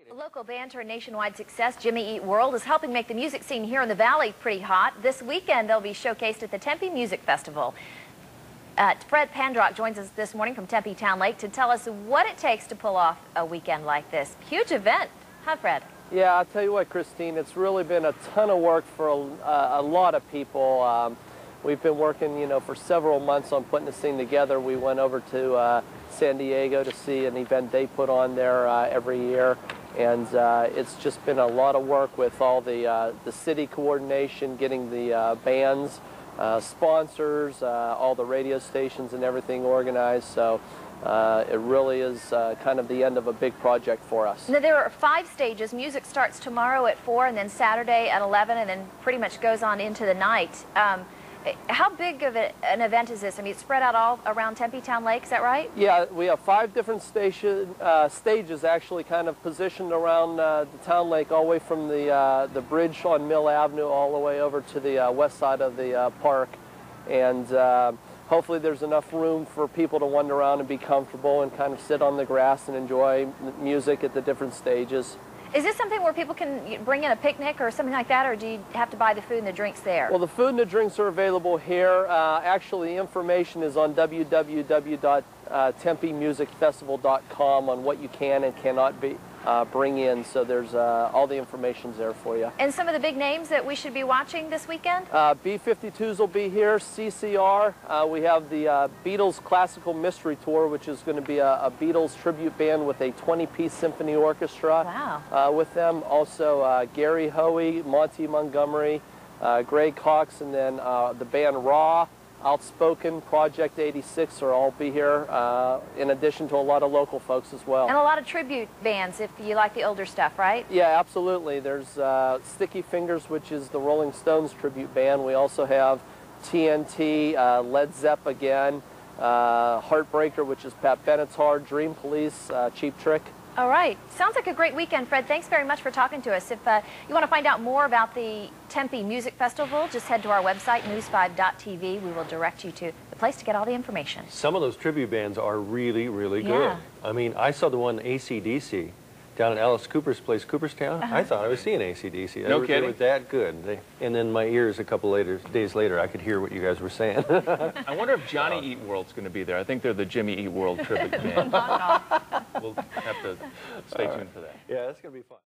A local band turned nationwide success, Jimmy Eat World, is helping make the music scene here in the Valley pretty hot. This weekend, they'll be showcased at the Tempe Music Festival. Fred Pandrock joins us this morning from Tempe Town Lake to tell us what it takes to pull off a weekend like this. Huge event, huh, Fred? Yeah, I'll tell you what, Christine, it's really been a ton of work for a lot of people. We've been working, for several months on putting this thing together. We went over to San Diego to see an event they put on there every year. And it's just been a lot of work with all the city coordination, getting the bands, sponsors, all the radio stations and everything organized. So it really is kind of the end of a big project for us. Now, there are 5 stages. Music starts tomorrow at 4 and then Saturday at 11 and then pretty much goes on into the night. How big of an event is this? I mean, it's spread out all around Tempe Town Lake, is that right? Yeah, we have 5 different stages actually kind of positioned around the town lake, all the way from the bridge on Mill Avenue all the way over to the west side of the park. And hopefully there's enough room for people to wander around and be comfortable and kind of sit on the grass and enjoy music at the different stages. Is this something where people can bring in a picnic or something like that, or do you have to buy the food and the drinks there? Well, the food and the drinks are available here. Actually, information is on www.tempemusicfestival.com on what you can and cannot bring in. So there's all the information's there for you. And some of the big names that we should be watching this weekend? B-52s will be here, CCR. We have the Beatles Classical Mystery Tour, which is going to be a Beatles tribute band with a 20-piece symphony orchestra. Wow. With them. Also Gary Hoey, Monty Montgomery, Greg Cox, and then the band Raw, Outspoken, Project 86 will all be here, in addition to a lot of local folks as well. And a lot of tribute bands if you like the older stuff, right? Yeah, absolutely. There's Sticky Fingers, which is the Rolling Stones tribute band. We also have TNT, Led Zepp again, Heartbreaker, which is Pat Benatar, Dream Police, Cheap Trick. All right. Sounds like a great weekend, Fred. Thanks very much for talking to us. If you want to find out more about the Tempe Music Festival, just head to our website, news5.tv. We will direct you to the place to get all the information. Some of those tribute bands are really, really good. Yeah. I mean, I saw the one AC/DC down at Alice Cooper's place, Cooperstown. I thought I was seeing AC/DC. No kidding? They were that good. And then my ears, a couple days later, I could hear what you guys were saying. I wonder if Johnny Eat World's going to be there. I think they're the Jimmy Eat World tribute band. We'll have to stay tuned for that. Yeah, that's going to be fun.